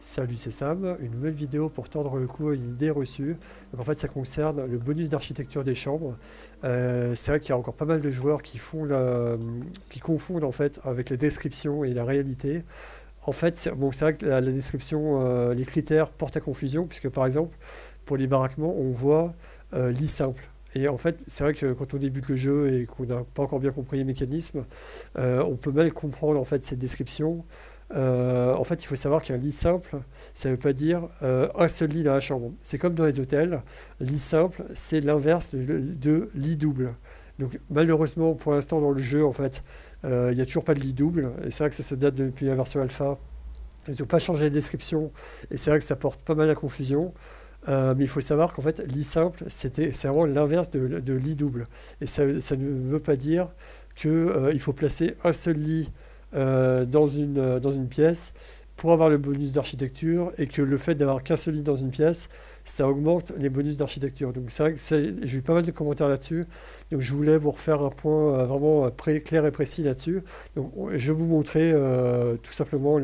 Salut, c'est Sam, une nouvelle vidéo pour tordre le cou à une idée reçue. Donc en fait, ça concerne le bonus d'architecture des chambres. C'est vrai qu'il y a encore pas mal de joueurs qui confondent en fait avec la description et la réalité. En fait, c'est vrai que la description, les critères portent à confusion, puisque par exemple, pour les baraquements, on voit lit simple. Et en fait, c'est vrai que quand on débute le jeu et qu'on n'a pas encore bien compris les mécanismes, on peut mal comprendre en fait cette description. En fait, il faut savoir qu'un lit simple, ça ne veut pas dire un seul lit dans la chambre. C'est comme dans les hôtels, lit simple, c'est l'inverse de lit double. Donc malheureusement, pour l'instant dans le jeu, en fait, il n'y a toujours pas de lit double. Et c'est vrai que ça se date depuis la version alpha. Ils n'ont pas changé la description. Et c'est vrai que ça porte pas mal à confusion. Mais il faut savoir qu'en fait, lit simple, c'est vraiment l'inverse de lit double. Et ça ne veut pas dire qu'il faut placer un seul lit dans une pièce pour avoir le bonus d'architecture et que le fait d'avoir qu'un seul lit dans une pièce, ça augmente les bonus d'architecture. Donc c'est vrai que j'ai eu pas mal de commentaires là-dessus. Donc je voulais vous refaire un point vraiment clair et précis là-dessus. Donc je vais vous montrer tout simplement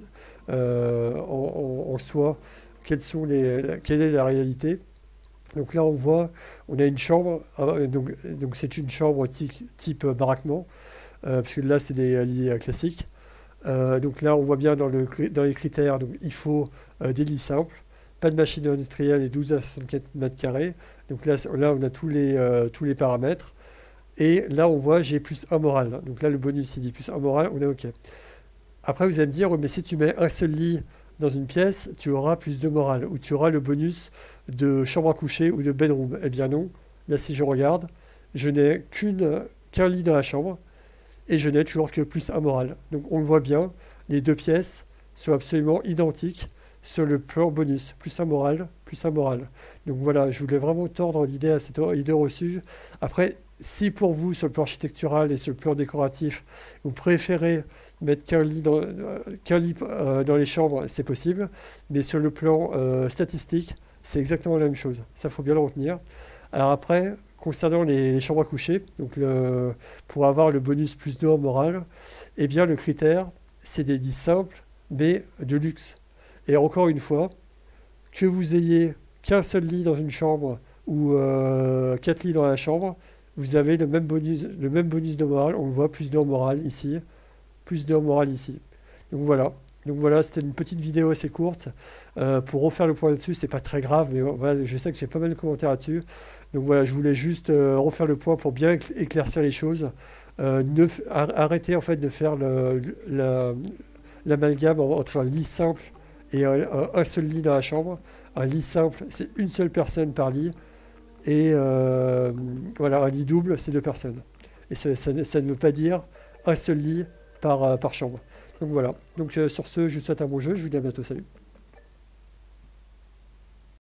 en soi quelle est la réalité. Donc là on voit, on a une chambre, donc c'est une chambre type baraquement. Parce que là c'est des lits classiques. Donc là on voit bien dans les critères, donc il faut des lits simples, pas de machine industrielle et 12 à 64 mètres carrés. Donc là on a tous les paramètres. Et là on voit j'ai plus un moral. Donc là le bonus il dit plus un moral, on est OK. Après vous allez me dire, ouais, mais si tu mets un seul lit dans une pièce, tu auras plus de morale, ou tu auras le bonus de chambre à coucher ou de bedroom. Eh bien non, là si je regarde, je n'ai qu'un lit dans la chambre, et je n'ai toujours que plus un moral. Donc on le voit bien, les deux pièces sont absolument identiques sur le plan bonus, plus un moral, plus un moral. Donc voilà, je voulais vraiment tordre l'idée à cette idée reçue. Après, si pour vous, sur le plan architectural et sur le plan décoratif, vous préférez mettre qu'un lit dans les chambres, c'est possible, mais sur le plan statistique, c'est exactement la même chose. Ça, faut bien le retenir. Alors après, concernant les chambres à coucher, donc pour avoir le bonus plus 2 en morale, eh bien le critère, c'est des lits simples, mais de luxe. Et encore une fois, que vous ayez qu'un seul lit dans une chambre ou 4 lits dans la chambre, vous avez le même bonus de morale. On le voit, plus 2 en morale ici, plus 2 en morale ici. Donc voilà. Donc voilà, c'était une petite vidéo assez courte. Pour refaire le point là-dessus, c'est pas très grave, mais voilà, je sais que j'ai pas mal de commentaires là-dessus. Donc voilà, je voulais juste refaire le point pour bien éclaircir les choses. Arrêtez en fait de faire l'amalgame entre un lit simple et un seul lit dans la chambre. Un lit simple, c'est une seule personne par lit. Et voilà, un lit double, c'est 2 personnes. Et ça ne veut pas dire un seul lit par chambre. Donc voilà. Donc sur ce, je vous souhaite un bon jeu. Je vous dis à bientôt. Salut.